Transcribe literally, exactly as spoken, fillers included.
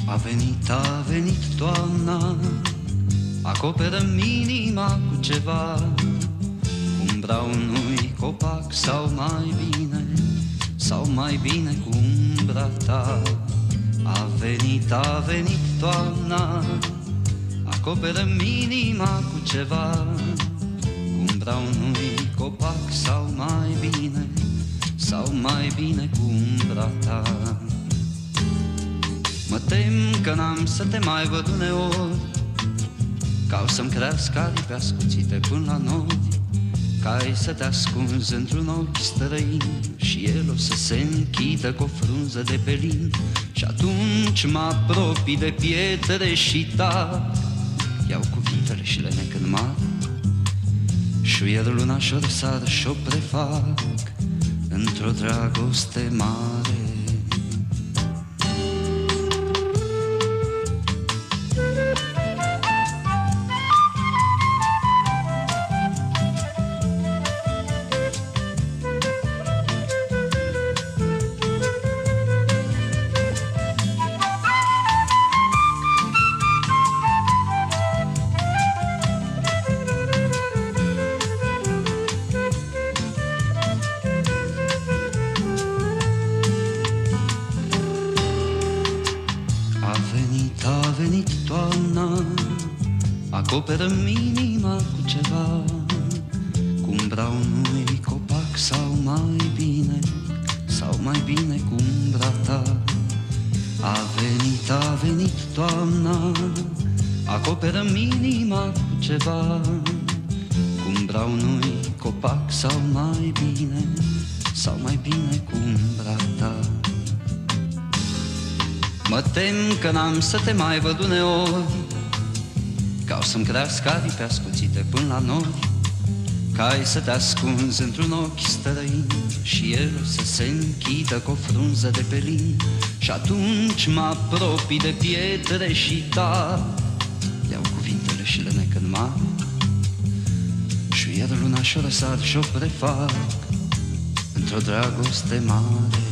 A venit, a venit toamna, acoperă-mi inima cu ceva. Umbra unui copac sau mai bine, sau mai bine cu umbra ta. A venit, a venit toamna, acoperă-mi inima cu ceva. Umbra unui copac sau mai bine, sau mai bine cu umbra ta. Mă tem că n-am să te mai văd uneori, ca o să-mi crească aripi ascuțite până la nori, ca ai să te ascunzi într-un ochi străin și el o să se închidă cu o frunză de pelin. Și atunci mă apropii de pietre și tac, iau cuvintele și le nec în mar, șuier luna și-o răsar și-o prefac într-o dragoste mare. A venit toamna, acoperă-mi inima cu ceva. Cu umbra unui copac sau mai bine, sau mai bine cu umbra ta. A venit, a venit toamna, acoperă-mi inima cu ceva. Cu umbra unui copac sau mai bine, sau mai bine cu umbra ta. Mă tem că n-am să te mai văd uneori, ca o să-mi crească aripi ascuțite până la nori, ca ai să te ascunzi într-un ochi străin și el să se închidă cu o frunză de pelin. Și atunci mă apropii de pietre și tac, iau cuvintele și le nec în mar, șuier luna și-o răsar și-o prefac într-o dragoste mare.